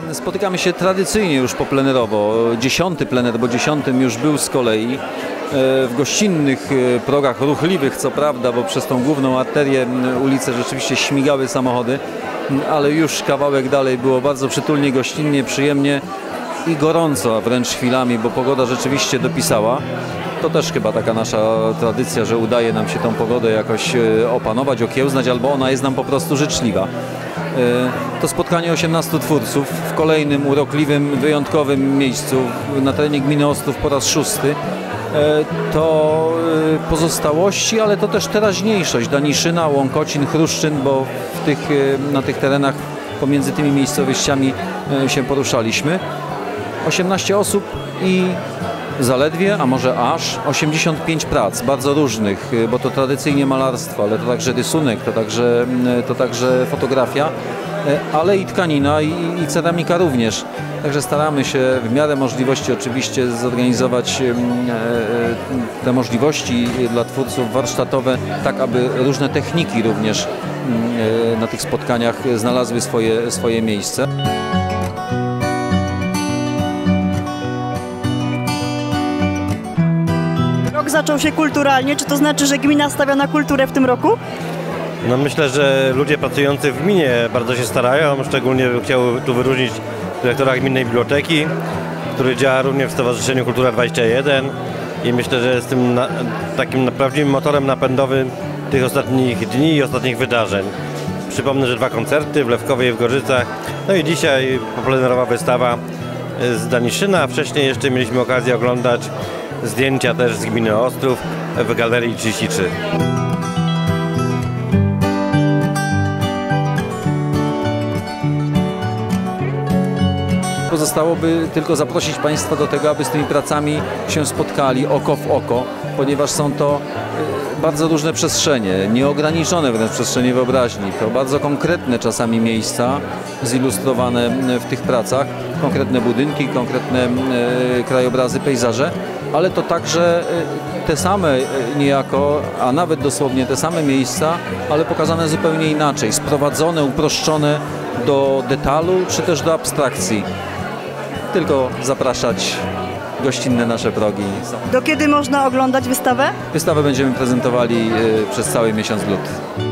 Spotykamy się tradycyjnie już poplenerowo. 10. plener, bo 10. już był z kolei. W gościnnych progach, ruchliwych co prawda, bo przez tą główną arterię ulice rzeczywiście śmigały samochody, ale już kawałek dalej było bardzo przytulnie, gościnnie, przyjemnie i gorąco wręcz chwilami, bo pogoda rzeczywiście dopisała. To też chyba taka nasza tradycja, że udaje nam się tą pogodę jakoś opanować, okiełznać, albo ona jest nam po prostu życzliwa. To spotkanie 18 twórców w kolejnym urokliwym, wyjątkowym miejscu na terenie gminy Ostrów po raz 6. To pozostałości, ale to też teraźniejszość Daniszyna, Łąkocin, Chruszczyn, bo na tych terenach pomiędzy tymi miejscowościami się poruszaliśmy. 18 osób i zaledwie, a może aż 85 prac, bardzo różnych, bo to tradycyjnie malarstwo, ale to także rysunek, to także fotografia, ale i tkanina i ceramika również. Także staramy się w miarę możliwości oczywiście zorganizować te możliwości dla twórców warsztatowe, tak aby różne techniki również na tych spotkaniach znalazły swoje miejsce. Rok zaczął się kulturalnie. Czy to znaczy, że gmina stawia na kulturę w tym roku? No myślę, że ludzie pracujący w gminie bardzo się starają. Szczególnie bym chciał tu wyróżnić dyrektora Gminnej Biblioteki, który działa również w Stowarzyszeniu Kultura 21 i myślę, że jest tym takim prawdziwym motorem napędowym tych ostatnich dni i ostatnich wydarzeń. Przypomnę, że 2 koncerty w Lewkowie i w Gorzycach, no i dzisiaj poplenerowa wystawa z Daniszyna. Wcześniej jeszcze mieliśmy okazję oglądać zdjęcia też z gminy Ostrów w Galerii 33. Pozostałoby tylko zaprosić Państwa do tego, aby z tymi pracami się spotkali oko w oko, ponieważ są to bardzo różne przestrzenie, nieograniczone wręcz przestrzenie wyobraźni. To bardzo konkretne czasami miejsca zilustrowane w tych pracach, konkretne budynki, konkretne krajobrazy, pejzaże, ale to także te same niejako, a nawet dosłownie te same miejsca, ale pokazane zupełnie inaczej, sprowadzone, uproszczone do detalu czy też do abstrakcji. Tylko zapraszać, gościnne nasze progi. Do kiedy można oglądać wystawę? Wystawę będziemy prezentowali przez cały miesiąc lutego.